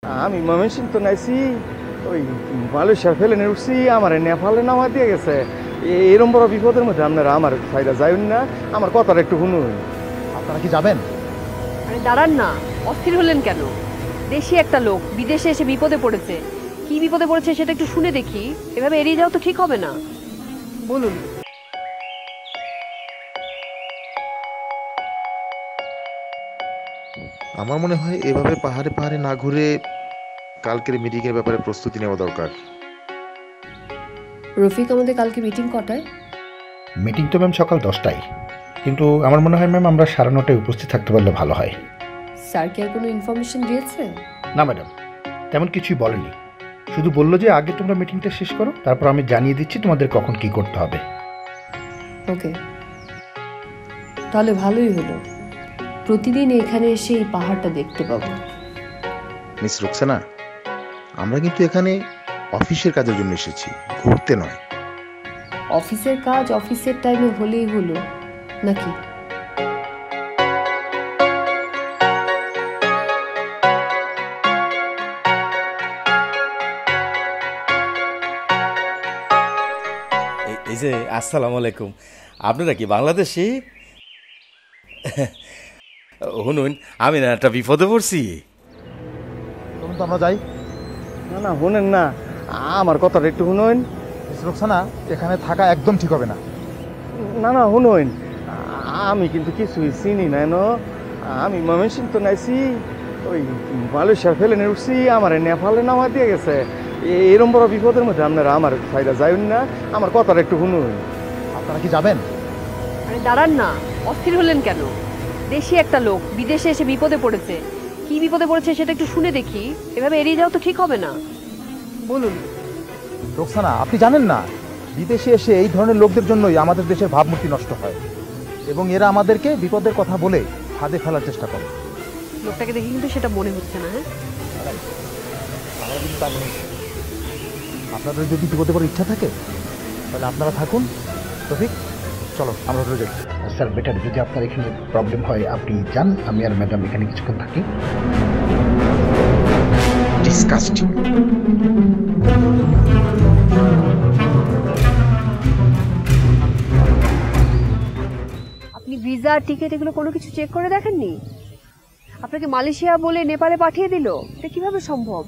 আমি ময়মনসিংহ তো নাইছি ওই মালয়েশিয়ার ফেলে উঠছি আমার নেপালে নামা দিয়ে গেছে। এরম বড় বিপদের মধ্যে আপনারা আমার ফায়দা যাইন না, আমার কথাটা একটু শুনুন। আপনারা কি যাবেন? আরে দাঁড়ান না, অস্থির হলেন কেন? দেশি একটা লোক বিদেশে এসে বিপদে পড়েছে, কি বিপদে পড়েছে সেটা একটু শুনে দেখি। এভাবে এড়িয়ে যাওয়া তো ঠিক হবে না, বলুন। আমার মনে হয় এভাবে পাহাড়ে পাহাড়ে না ঘুরে কালকের মিটিংয়ের ব্যাপারে প্রস্তুতি নেওয়া দরকার। রফিক, আমাদের কালকে মিটিং কটায়? মিটিং তো ম্যাম সকাল 10টায়, কিন্তু আমার মনে হয় ম্যাম আমরা 9:30টায় উপস্থিত থাকতে পারলে ভালো হয়। স্যার কি আর কোনো ইনফরমেশন দিয়েছে? না ম্যাডাম, তেমন কিছুই বলেনি, শুধু বললো যে আগে তোমরা মিটিংটা শেষ করো, তারপর আমি জানিয়ে দিচ্ছি তোমাদের কখন কি করতে হবে। ওকে, তাহলে ভালোই হলো, প্রতিদিন এখানে এসে এই পাহাড়টা দেখতে পাবো। মিস রুকসানা, আমরা কিন্তু এখানে অফিসের কাজের জন্য এসেছি, ঘুরতে নয়। অফিসের কাজ অফিসের টাইমে হলেই হলো নাকি? এই যে আসসালামু আলাইকুম, আপনারা কি বাংলাদেশি? শুনুন, আমি না একটা বিপদে পড়ছি। তখন তো আমরা যাই। না না শুনেন না, আমার কথাটা একটু শুনুন। মিস রুকসানা, এখানে থাকা একদম ঠিক হবে না। না না শুনুন, আমি কিন্তু কিছুই চিনি না। আমি ময়মনসিংহ তো নাইছি ওই মালয়েশিয়ার ফেলে উঠছি আমার নেপালে নামা দিয়ে গেছে। এরম বড় বিপদের মধ্যে আপনারা আমার ফায়দা যাইন না, আমার কথাটা একটু শুনুন। আপনারা কি যাবেন? আরে দাঁড়ান না, অস্থির হলেন কেন? দেশি একটা লোক বিদেশে এসে বিপদে পড়েছে, কি বিপদে পড়েছে সেটা একটু শুনে দেখি। এভাবে এড়িয়ে যাওয়া তো ঠিক হবে না, বলুন। রুকসানা, আপনি জানেন না, বিদেশে এসে এই ধরনের লোকদের জন্যই আমাদের দেশের ভাবমূর্তি নষ্ট হয়, এবং এরা আমাদেরকে বিপদের কথা বলে ফাঁদে ফেলার চেষ্টা করে। লোকটাকে দেখে কিন্তু সেটা মনে হচ্ছে না। হ্যাঁ, আপনাদের যদি বিপদে পড়ার ইচ্ছা থাকে তাহলে আপনারা থাকুন। রফিক, চলো আমরা হোটেলে যাই। স্যার বেটার, যদি আপনার এখানে প্রবলেম হয় আপনি যান, আমি আর ম্যাডাম এখানে কিছুক্ষণ থাকি। ডিসকাস্টিং। আপনি ভিসা টিকিট এগুলো কোনো কিছু চেক করে দেখেননি? আপনাকে মালয়েশিয়া বলে নেপালে পাঠিয়ে দিল, এটা কিভাবে সম্ভব?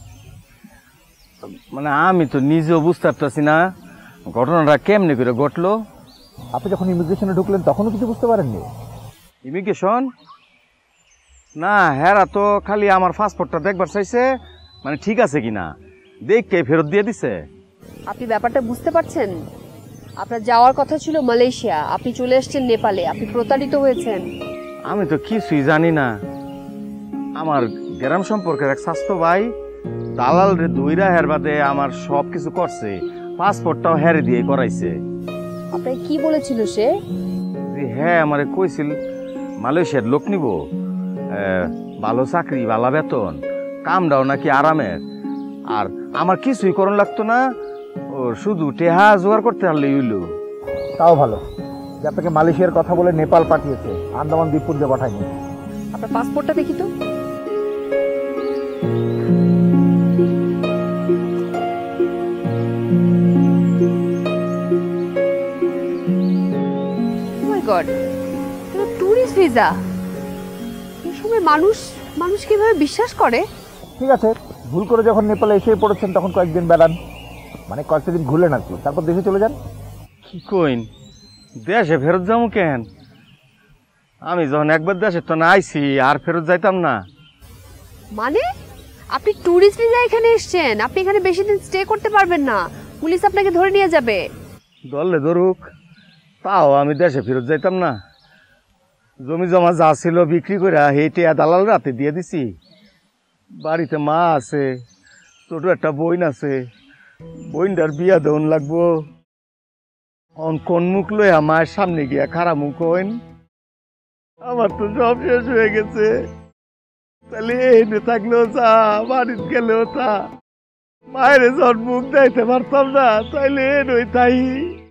মানে আমি তো নিজেও বুঝতে পারতেছি না ঘটনাটা কেমনে করে ঘটলো। আপনি যখন ইমিগ্রেশনে ঢুকলেন তখনও কিছু বুঝতে পারেননি? ইমিগ্রেশন না, হেরা তো খালি আমার পাসপোর্টটা দেখবার চাইছে, মানে ঠিক আছে কিনা দেখে ফেরত দিয়ে দিছে। আপনি ব্যাপারটা বুঝতে পারছেন? আপনার যাওয়ার কথা ছিল মালয়েশিয়া, আপনি চলে এসেছেন নেপালে, আপনি প্রতারিত হয়েছেন। আমি তো কিছুই জানি না। আমার গ্রাম সম্পর্কের এক স্বাস্থ্য ভাই দালাল রে দুইরা হের বাদে আমার সব কিছু করছে, পাসপোর্টটাও হেরে দিয়ে করাইছে। আপনাকে কি বলেছিল সে? হ্যাঁ, আমারে কইছিল মালয়েশিয়ার লোক নিব, ভালো চাকরি, ভালো বেতন, কামটাও নাকি আরামের, আর আমার কিছুই করণ লাগতো না, ও শুধু টেহা জোগাড় করতে পারলেই হইল। তাও ভালো যে আপনাকে মালয়েশিয়ার কথা বলে নেপাল পাঠিয়েছে, আন্দামান দ্বীপপুঞ্জে পাঠায়নি। আপনার পাসপোর্টটা দেখি তো। টুরিস্ট ভিসা, এই সময় মানুষ কিভাবে বিশ্বাস করে? ঠিক আছে, ভুল করে যখন নেপালে এসে পড়েছেন তখন কয়েকদিন বেড়ান, মানে কয়েকটা দিন ঘুরলেন আর কি, তারপর দেশে চলে যান। কি কইন, দেশে ফেরত যাবো কেন? আমি যখন একবার দেশে তো না আইছি আর ফেরত যাইতাম না। মানে আপনি টুরিস্ট ভিসা এখানে এসেছেন, আপনি এখানে বেশি দিন স্টে করতে পারবেন না, পুলিশ আপনাকে ধরে নিয়ে যাবে। ধরলে ধরুক, তাও আমি দেশে ফেরত যাইতাম না। জমি জমা যা ছিল বিক্রি করে হেঁটে দালাল রাতে দিয়ে দিছি। বাড়িতে মা আছে, ছোট একটা বোন আছে, বোনটার বিয়া দেওয়ান লাগবো। কোন মুখ লইয়া মায়ের সামনে গিয়া খারাপ মুখ হইন? আমার তো সব শেষ হয়ে গেছে। তাহলে এনে থাকলেও তা, বাড়িতে গেলেও তা, মায়ের যখন মুখ দেখাইতে পারতাম না, তাইলে এনই তাই।